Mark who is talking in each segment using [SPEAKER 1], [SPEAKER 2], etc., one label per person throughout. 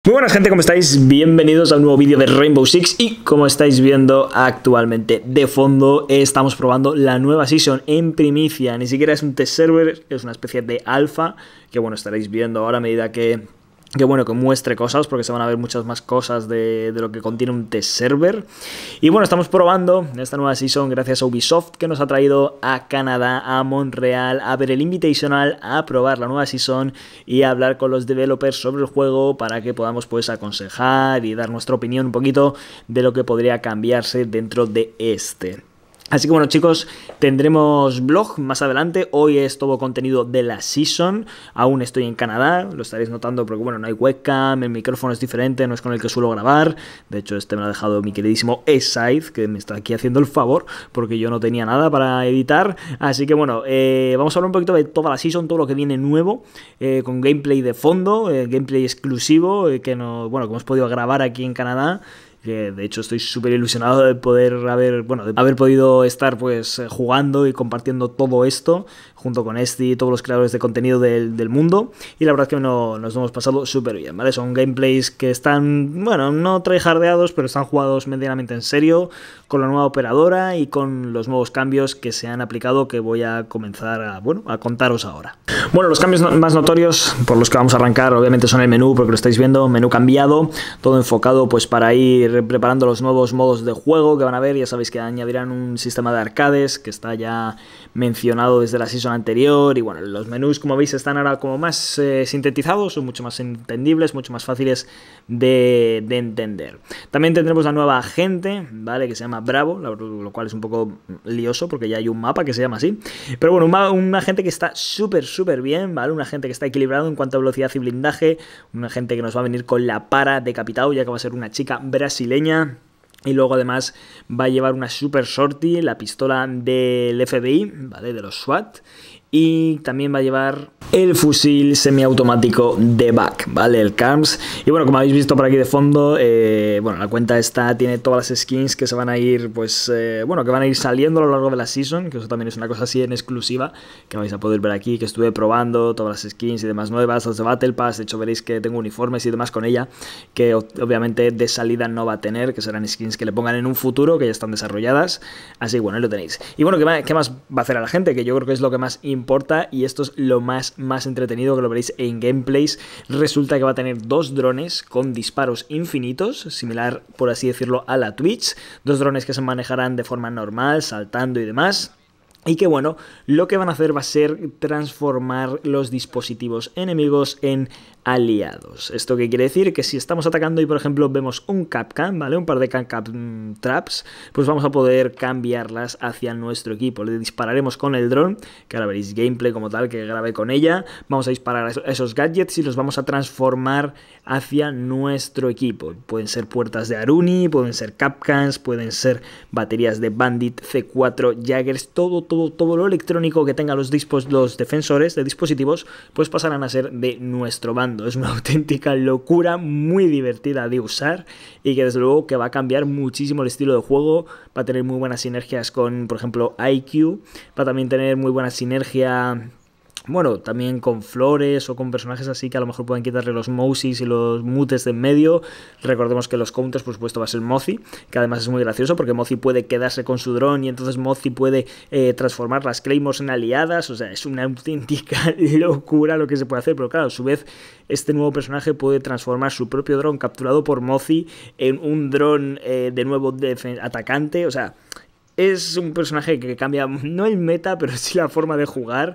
[SPEAKER 1] Muy buenas gente, ¿cómo estáis? Bienvenidos a un nuevo vídeo de Rainbow Six y como estáis viendo actualmente de fondo estamos probando la nueva season en primicia. Ni siquiera es un test server, es una especie de alfa que bueno, estaréis viendo ahora a medida que muestre cosas, porque se van a ver muchas más cosas de lo que contiene un test server. Y bueno, estamos probando esta nueva season gracias a Ubisoft, que nos ha traído a Canadá, a Montreal, a ver el Invitational, a probar la nueva season y a hablar con los developers sobre el juego para que podamos pues aconsejar y dar nuestra opinión un poquito de lo que podría cambiarse dentro de este. Así que bueno chicos, tendremos vlog más adelante. Hoy es todo contenido de la season. Aún estoy en Canadá, lo estaréis notando porque bueno, no hay webcam, el micrófono es diferente, no es con el que suelo grabar. De hecho este me lo ha dejado mi queridísimo Esaid, que me está aquí haciendo el favor porque yo no tenía nada para editar. Así que bueno, vamos a hablar un poquito de toda la season, todo lo que viene nuevo, con gameplay de fondo, gameplay exclusivo, que hemos podido grabar aquí en Canadá. Que de hecho estoy súper ilusionado de poder haber podido estar pues jugando y compartiendo todo esto junto con y todos los creadores de contenido del mundo, y la verdad es que nos hemos pasado súper bien, ¿vale? Son gameplays que están, bueno, no tryhardeados, pero están jugados medianamente en serio, con la nueva operadora y con los nuevos cambios que se han aplicado, que voy a comenzar a contaros ahora. Bueno, los cambios más notorios por los que vamos a arrancar obviamente son el menú, porque lo estáis viendo, menú cambiado, todo enfocado pues para ir preparando los nuevos modos de juego que van a haber. Ya sabéis que añadirán un sistema de arcades que está ya mencionado desde la season anterior, y bueno, los menús como veis están ahora como más sintetizados, son mucho más entendibles, mucho más fáciles de entender. También tendremos la nueva agente, ¿vale? Que se llama Bravo, lo cual es un poco lioso porque ya hay un mapa que se llama así, pero bueno, un agente que está súper bien, ¿vale? Un agente que está equilibrado en cuanto a velocidad y blindaje, un agente que nos va a venir con la para decapitado, ya que va a ser una chica brasileña. Y luego además va a llevar una Super Shorty, la pistola del FBI, ¿vale? De los SWAT. Y también va a llevar el fusil semiautomático de BAC, ¿vale? El CARMS. Y bueno, como habéis visto por aquí de fondo, la cuenta esta tiene todas las skins que se van a ir, que van a ir saliendo a lo largo de la season, que eso también es una cosa así en exclusiva, que vais a poder ver aquí, que estuve probando todas las skins y demás nuevas, las de Battle Pass. De hecho veréis que tengo uniformes y demás con ella, que obviamente de salida no va a tener, que serán skins que le pongan en un futuro, que ya están desarrolladas. Así que bueno, ahí lo tenéis. Y bueno, ¿qué más va a hacer a la gente? Que yo creo que es lo que más importa, y esto es lo más entretenido, que lo veréis en gameplays. Resulta que va a tener dos drones con disparos infinitos, similar por así decirlo a la Twitch, dos drones que se manejarán de forma normal, saltando y demás. Y que bueno, lo que van a hacer va a ser transformar los dispositivos enemigos en aliados. ¿Esto qué quiere decir? Que si estamos atacando y por ejemplo vemos un Kapkan, ¿vale? Un par de Kapkan traps, pues vamos a poder cambiarlas hacia nuestro equipo. Le dispararemos con el dron, que ahora veréis gameplay como tal que grabé con ella. Vamos a disparar a esos gadgets y los vamos a transformar hacia nuestro equipo. Pueden ser puertas de Aruni, pueden ser Kapkans, pueden ser baterías de Bandit, C4, Jaggers, todo lo electrónico que tengan los defensores de dispositivos, pues pasarán a ser de nuestro bando. Es una auténtica locura, muy divertida de usar, y que desde luego que va a cambiar muchísimo el estilo de juego. Va a tener muy buenas sinergias con, por ejemplo, IQ, va a también tener muy buena sinergia, bueno, también con flores o con personajes así que a lo mejor pueden quitarle los mouses y los mutes de en medio. Recordemos que los counters, por supuesto, va a ser Mozi, que además es muy gracioso porque Mozi puede quedarse con su dron y entonces Mozi puede transformar las Claymores en aliadas. O sea, es una auténtica locura lo que se puede hacer, pero claro, a su vez este nuevo personaje puede transformar su propio dron capturado por Mozi en un dron de nuevo atacante. O sea, es un personaje que cambia no el meta, pero sí la forma de jugar,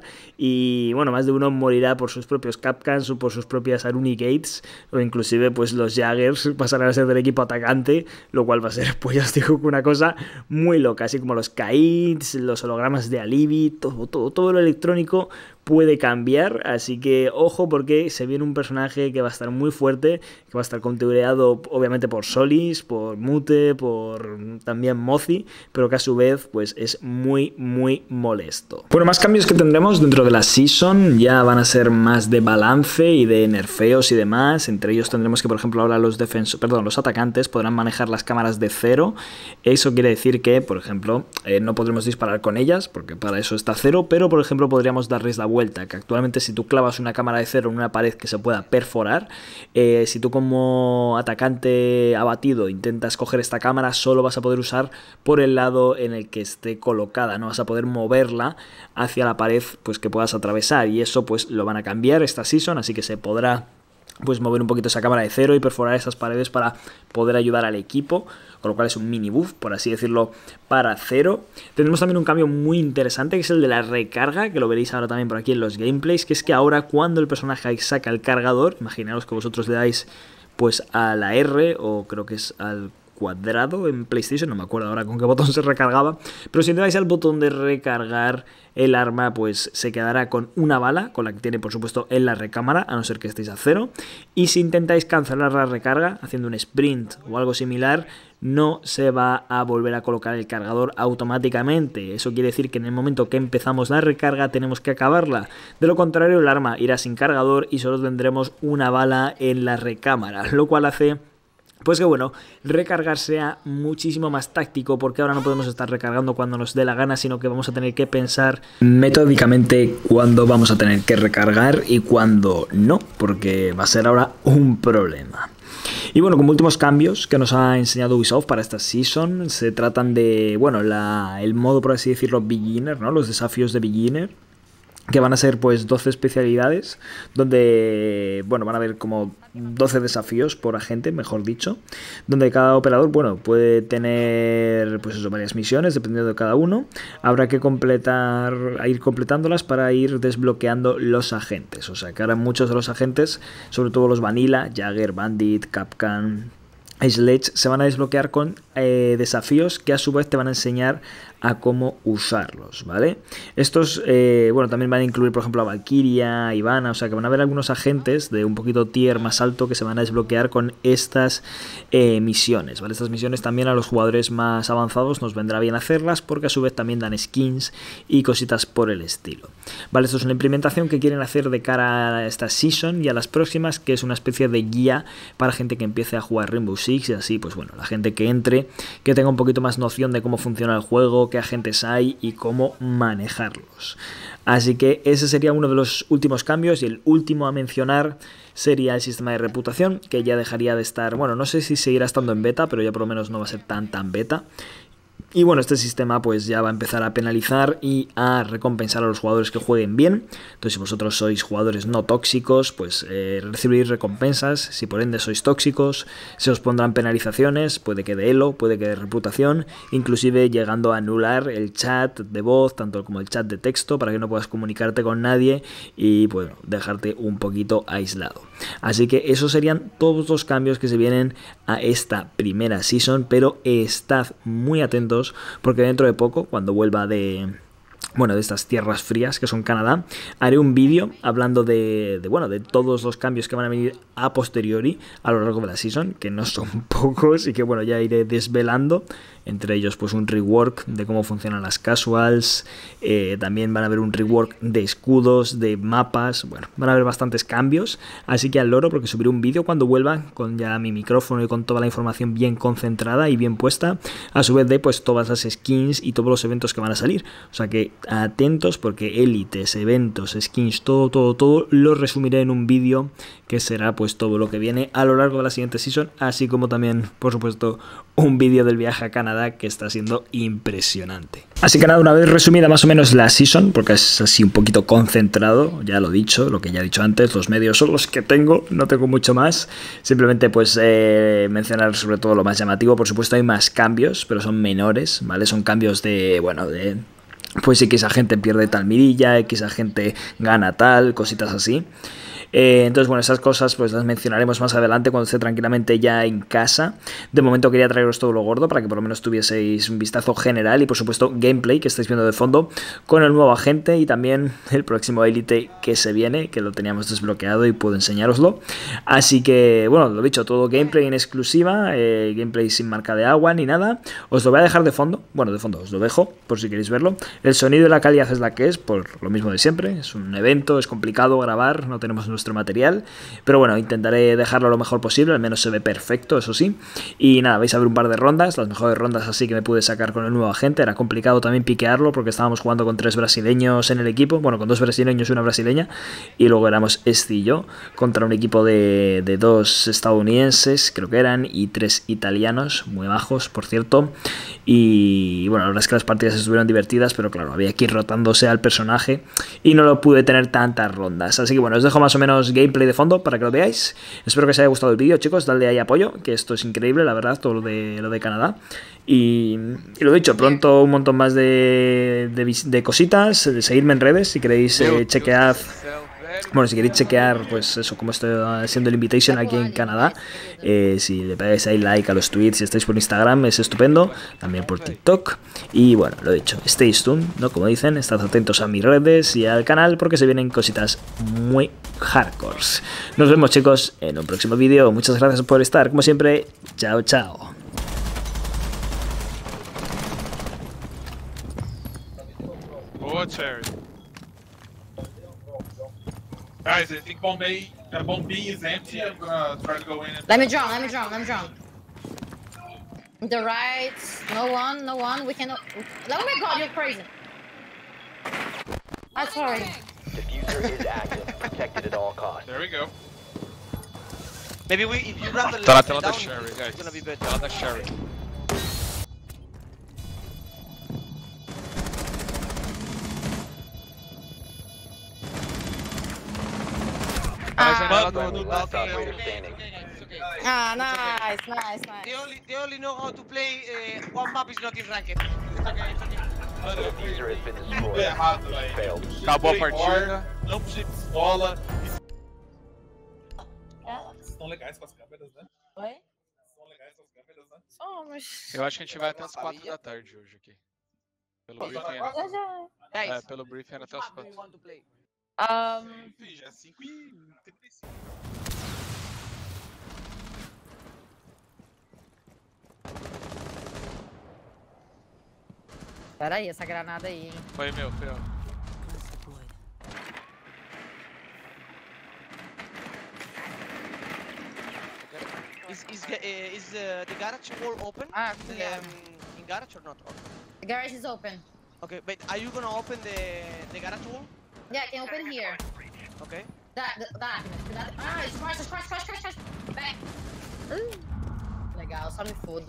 [SPEAKER 1] y bueno, más de uno morirá por sus propios Kapkans o por sus propias Aruni Gates, o inclusive pues los Jaggers pasarán a ser del equipo atacante, lo cual va a ser, pues ya os digo, una cosa muy loca, así como los Kaids, los hologramas de Alibi, todo lo electrónico puede cambiar, así que ojo porque se viene un personaje que va a estar muy fuerte, que va a estar configurado obviamente por Solis, por Mute, por también Mozi, pero que a su vez pues es muy molesto. Bueno, más cambios que tendremos dentro de la season ya van a ser más de balance y de nerfeos y demás. Entre ellos tendremos que, por ejemplo, ahora los atacantes podrán manejar las cámaras de cero. Eso quiere decir que, por ejemplo, no podremos disparar con ellas porque para eso está cero, pero por ejemplo podríamos darles la vuelta vuelta, que actualmente si tú clavas una cámara de cero en una pared que se pueda perforar, si tú como atacante abatido intentas coger esta cámara, solo vas a poder usar por el lado en el que esté colocada, no vas a poder moverla hacia la pared pues que puedas atravesar, y eso pues lo van a cambiar esta season, así que se podrá pues mover un poquito esa cámara de cero y perforar esas paredes para poder ayudar al equipo, con lo cual es un mini buff, por así decirlo, para cero. Tenemos también un cambio muy interesante, que es el de la recarga, que lo veréis ahora también por aquí en los gameplays, que es que ahora cuando el personaje saca el cargador, imaginaos que vosotros le dais pues a la R, o creo que es al cuadrado en PlayStation, no me acuerdo ahora con qué botón se recargaba, pero si le dais al botón de recargar, el arma pues se quedará con una bala, con la que tiene por supuesto en la recámara, a no ser que estéis a cero, y si intentáis cancelar la recarga haciendo un sprint o algo similar, no se va a volver a colocar el cargador automáticamente. Eso quiere decir que en el momento que empezamos la recarga tenemos que acabarla, de lo contrario el arma irá sin cargador y solo tendremos una bala en la recámara, lo cual hace pues que bueno, recargar sea muchísimo más táctico, porque ahora no podemos estar recargando cuando nos dé la gana, sino que vamos a tener que pensar metódicamente cuándo vamos a tener que recargar y cuándo no, porque va a ser ahora un problema. Y bueno, como últimos cambios que nos ha enseñado Ubisoft para esta season, se tratan de, bueno, el modo, por así decirlo, beginner, ¿no? Los desafíos de beginner, que van a ser pues 12 especialidades, donde, bueno, van a haber como 12 desafíos por agente, mejor dicho, donde cada operador, bueno, puede tener pues eso, varias misiones, dependiendo de cada uno. Habrá que ir completándolas para ir desbloqueando los agentes, o sea que ahora muchos de los agentes, sobre todo los Vanilla, Jagger, Bandit, Kapkan, Sledge, se van a desbloquear con desafíos que a su vez te van a enseñar a cómo usarlos, ¿vale? Estos, bueno, también van a incluir, por ejemplo, a Valkyria, Ivana, o sea que van a haber algunos agentes de un poquito tier más alto que se van a desbloquear con estas misiones, ¿vale? Estas misiones también a los jugadores más avanzados nos vendrá bien hacerlas, porque a su vez también dan skins y cositas por el estilo, ¿vale? Esto es una implementación que quieren hacer de cara a esta season y a las próximas, que es una especie de guía para gente que empiece a jugar Rainbow Six, y así, pues bueno, la gente que entre, que tenga un poquito más noción de cómo funciona el juego, qué agentes hay y cómo manejarlos. Así que ese sería uno de los últimos cambios, y el último a mencionar sería el sistema de reputación, que ya dejaría de estar, bueno, no sé si seguirá estando en beta, pero ya por lo menos no va a ser tan beta. Y bueno, este sistema pues ya va a empezar a penalizar y a recompensar a los jugadores que jueguen bien. Entonces, si vosotros sois jugadores no tóxicos, pues recibiréis recompensas. Si por ende sois tóxicos, se os pondrán penalizaciones, puede que de elo, puede que de reputación, inclusive llegando a anular el chat de voz, tanto como el chat de texto, para que no puedas comunicarte con nadie y bueno, dejarte un poquito aislado. Así que esos serían todos los cambios que se vienen a esta primera season, pero estad muy atentos, porque dentro de poco, cuando vuelva de estas tierras frías que son Canadá, haré un vídeo hablando de todos los cambios que van a venir a posteriori a lo largo de la season, que no son pocos y que bueno, ya iré desvelando, entre ellos pues un rework de cómo funcionan las casuals, también van a haber un rework de escudos, de mapas, bueno, van a haber bastantes cambios, así que al loro, porque subiré un vídeo cuando vuelva con ya mi micrófono y con toda la información bien concentrada y bien puesta, a su vez de pues todas las skins y todos los eventos que van a salir, o sea que atentos, porque élites, eventos, skins, todo lo resumiré en un vídeo que será pues todo lo que viene a lo largo de la siguiente season, así como también por supuesto un vídeo del viaje a Canadá que está siendo impresionante. Así que nada, una vez resumida más o menos la season, porque es así un poquito concentrado, ya lo he dicho, lo que ya he dicho antes, los medios son los que tengo, no tengo mucho más, simplemente pues mencionar sobre todo lo más llamativo. Por supuesto hay más cambios, pero son menores, ¿vale? Son cambios pues X agente pierde tal mirilla, X agente gana tal, cositas así. Entonces, bueno, esas cosas pues las mencionaremos más adelante cuando esté tranquilamente ya en casa. De momento quería traeros todo lo gordo para que por lo menos tuvieseis un vistazo general y por supuesto gameplay que estáis viendo de fondo con el nuevo agente y también el próximo élite que se viene, que lo teníamos desbloqueado y puedo enseñároslo. Así que, bueno, lo dicho, todo gameplay en exclusiva, gameplay sin marca de agua ni nada. Os lo voy a dejar de fondo, bueno, de fondo os lo dejo por si queréis verlo. El sonido y la calidad es la que es, por lo mismo de siempre, es un evento, es complicado grabar, no tenemos nuestra vuestro material. Pero bueno, intentaré dejarlo lo mejor posible, al menos se ve perfecto, eso sí. Y nada, vais a ver un par de rondas, las mejores rondas así que me pude sacar con el nuevo agente. Era complicado también piquearlo porque estábamos jugando con 3 brasileños en el equipo, bueno, con 2 brasileños y una brasileña, y luego éramos y yo contra un equipo de 2 estadounidenses, creo que eran, y 3 italianos, muy bajos, por cierto. Y bueno, la verdad es que las partidas estuvieron divertidas, pero claro, había que ir rotándose al personaje y no lo pude tener tantas rondas. Así que bueno, os dejo más o menos gameplay de fondo para que lo veáis. Espero que os haya gustado el vídeo, chicos, dadle ahí apoyo, que esto es increíble, la verdad, todo lo de Canadá. Y lo dicho, pronto un montón más de cositas, de seguirme en redes, si queréis chequear. Bueno, si queréis chequear, pues eso, como estoy haciendo el invitation aquí en Canadá, si le pegáis ahí like a los tweets, si estáis por Instagram, es estupendo, también por TikTok. Y bueno, lo dicho, stay tuned, ¿no? Como dicen, estad atentos a mis redes y al canal porque se vienen cositas muy hardcore. Nos vemos, chicos, en un próximo vídeo. Muchas gracias por estar, como siempre. Chao, chao.
[SPEAKER 2] Guys, I think bomb B is empty. I'm gonna try to go in and...
[SPEAKER 3] Let me drown. The right, no one. We cannot. Oh my god, you're crazy. I'm sorry.
[SPEAKER 4] Diffuser is active, protected at all costs.
[SPEAKER 2] There we go.
[SPEAKER 5] Maybe if you run the
[SPEAKER 2] Tell
[SPEAKER 5] left and
[SPEAKER 2] the
[SPEAKER 5] down,
[SPEAKER 2] Sherry, guys.
[SPEAKER 5] it's gonna be better.
[SPEAKER 2] Tell the Sherry.
[SPEAKER 4] Last operator standing.
[SPEAKER 3] Ah, nice.
[SPEAKER 5] They only know how to play one map is not in ranked. It's okay.
[SPEAKER 4] The diffuser has been destroyed.
[SPEAKER 2] Errado, velho.
[SPEAKER 4] Failed.
[SPEAKER 2] Acabou a partida. Não precisa de pistola. Estão legais com as câmeras, né?
[SPEAKER 3] Oi?
[SPEAKER 2] Estão legais com as câmeras, né?
[SPEAKER 3] Somos.
[SPEAKER 2] Eu acho que a gente vai até as 4 da tarde hoje aqui. Pelo briefing,
[SPEAKER 5] Guys,
[SPEAKER 2] pelo briefing era até as 4.
[SPEAKER 5] you want to play?
[SPEAKER 2] Enfim, já é 5h35.
[SPEAKER 3] Pera aí, essa granada aí, hein?
[SPEAKER 2] Foi meu, foi eu.
[SPEAKER 5] Is the garage wall open?
[SPEAKER 3] Ah, yeah.
[SPEAKER 5] In garage or not?
[SPEAKER 3] The garage is open.
[SPEAKER 5] Okay, but are you gonna open the garage wall?
[SPEAKER 3] Yeah, I can open here.
[SPEAKER 5] Okay.
[SPEAKER 3] That. Ah, crash. Back. Legal, só me fodo.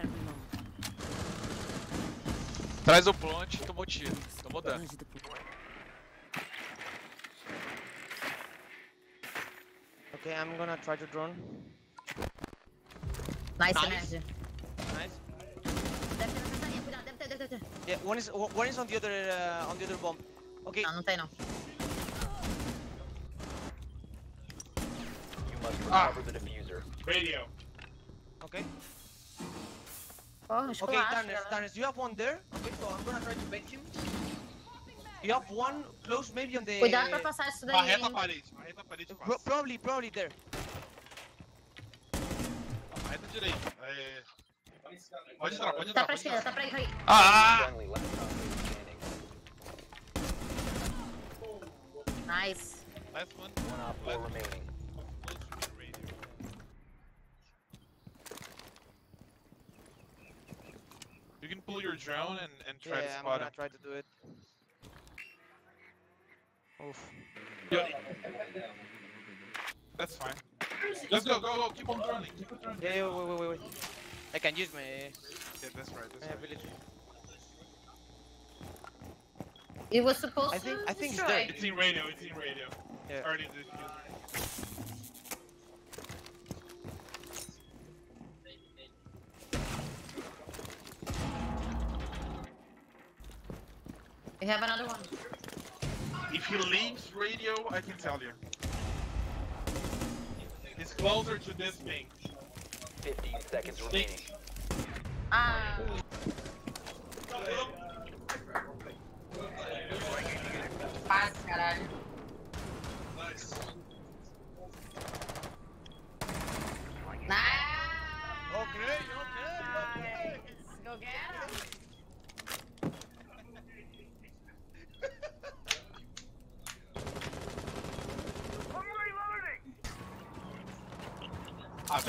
[SPEAKER 2] Traz o plant e tomou tiro. Tomou dano.
[SPEAKER 5] Okay, I'm gonna try to drone.
[SPEAKER 3] Nice,
[SPEAKER 5] Nice.
[SPEAKER 3] energy.
[SPEAKER 5] Nice.
[SPEAKER 3] Deve ter na casinha, cuidado, deve ter.
[SPEAKER 5] Yeah, one is on the other bomb. Okay.
[SPEAKER 3] Não tem não.
[SPEAKER 4] You must recover the diffuser.
[SPEAKER 2] Radio.
[SPEAKER 5] Okay.
[SPEAKER 3] Porra,
[SPEAKER 5] Okay,
[SPEAKER 3] esculacho.
[SPEAKER 5] Darnes, you have one there. Okay, so I'm gonna try to bait him. You have one close, maybe on the.
[SPEAKER 3] Cuidado pra passar isso daí.
[SPEAKER 2] Marreta a
[SPEAKER 3] hein?
[SPEAKER 2] parede fácil.
[SPEAKER 5] Probably there.
[SPEAKER 2] Marreta direito. Pode entrar, pode
[SPEAKER 3] Tá
[SPEAKER 2] entrar.
[SPEAKER 3] pra esquerda, tá pra aí.
[SPEAKER 4] Friendly last operator standing.
[SPEAKER 3] Nice.
[SPEAKER 2] Last one.
[SPEAKER 4] One op 4 remaining.
[SPEAKER 2] You can pull your drone and try to
[SPEAKER 5] Yeah, I'm
[SPEAKER 2] spot
[SPEAKER 5] gonna
[SPEAKER 2] him.
[SPEAKER 5] try to do it. Oof.
[SPEAKER 2] That's fine. Let's go. Keep on droning.
[SPEAKER 5] Yeah, wait. I can use my
[SPEAKER 2] Yeah, that's right.
[SPEAKER 5] ability.
[SPEAKER 3] It was supposed
[SPEAKER 5] I think it's
[SPEAKER 3] destroy.
[SPEAKER 5] there.
[SPEAKER 2] It's in radio.
[SPEAKER 5] Yeah.
[SPEAKER 2] Already diffused.
[SPEAKER 3] We have another one.
[SPEAKER 2] If he leaves radio, I can tell you. He's closer to this thing.
[SPEAKER 4] 15 seconds remaining.
[SPEAKER 3] Ah, paz, caralho.
[SPEAKER 2] Nice.
[SPEAKER 3] Nice.
[SPEAKER 2] Okay.
[SPEAKER 3] Go get him.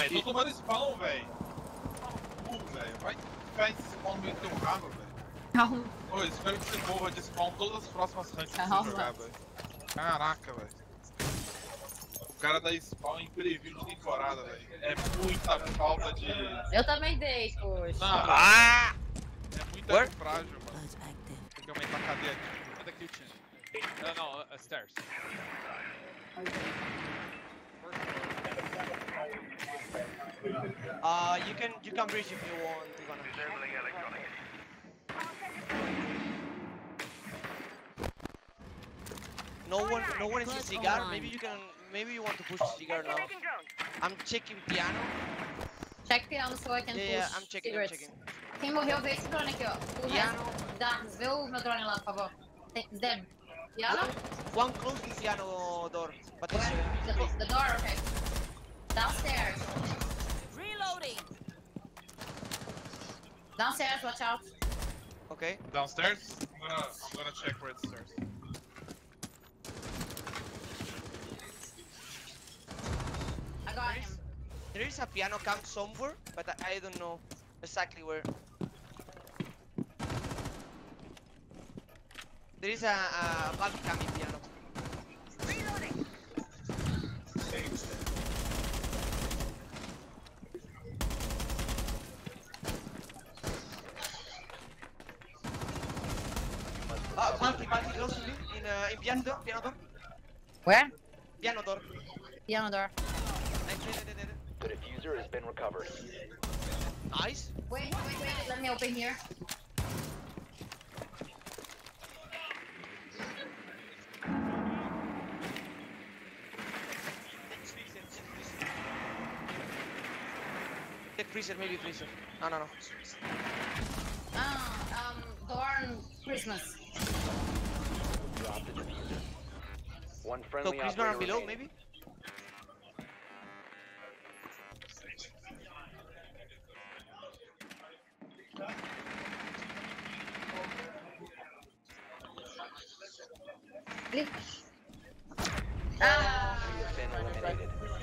[SPEAKER 2] Véi, tô tomando spawn, véi. Velho. Vai ficar esse spawn no meio do teu rabo, velho.
[SPEAKER 3] Calma.
[SPEAKER 2] Ô, espero que você morra de spawn todas as próximas ranks que
[SPEAKER 3] Calma.
[SPEAKER 2] você jogar, velho. Caraca, velho. O cara dá spawn em preview de temporada, velho. É muita falta de...
[SPEAKER 3] Eu também dei, poxa.
[SPEAKER 2] Não,
[SPEAKER 5] Ah!
[SPEAKER 2] é muita
[SPEAKER 5] Where?
[SPEAKER 2] frágil, mano. Tem que aumentar a cadeia aqui.
[SPEAKER 6] Manda kitchen. No, stairs.
[SPEAKER 5] You can breach if you want. No one is in cigar. Maybe you want to push cigar now. I'm checking piano.
[SPEAKER 3] Check piano so I can
[SPEAKER 5] Yeah,
[SPEAKER 3] push
[SPEAKER 5] I'm checking.
[SPEAKER 3] cigarettes. Quem morreu, vê esse drone aqui, ó. O
[SPEAKER 5] Piano.
[SPEAKER 3] resto, Darkness, vê o meu drone lá, por favor. It's dead. Piano?
[SPEAKER 5] One close the piano door. But
[SPEAKER 3] Where? The door, okay. Downstairs.
[SPEAKER 7] Reloading.
[SPEAKER 3] Downstairs, watch out.
[SPEAKER 5] okay.
[SPEAKER 2] Downstairs? I'm gonna check where it's stairs.
[SPEAKER 3] I got him.
[SPEAKER 5] There is a piano camp somewhere, but I don't know exactly where. There is a bulk cam in piano. Bulky close to me in piano door.
[SPEAKER 3] Where?
[SPEAKER 5] Piano door.
[SPEAKER 3] Piano door.
[SPEAKER 4] The diffuser has been recovered.
[SPEAKER 5] Nice.
[SPEAKER 3] Wait, let me open here.
[SPEAKER 5] Check freezer, maybe freezer. No.
[SPEAKER 3] Dorn Christmas.
[SPEAKER 4] Drop the diffuser. One
[SPEAKER 5] So
[SPEAKER 4] friendly
[SPEAKER 5] freezer
[SPEAKER 4] operator
[SPEAKER 5] below,
[SPEAKER 4] remaining.
[SPEAKER 5] maybe.
[SPEAKER 3] Click.
[SPEAKER 4] Has been eliminated.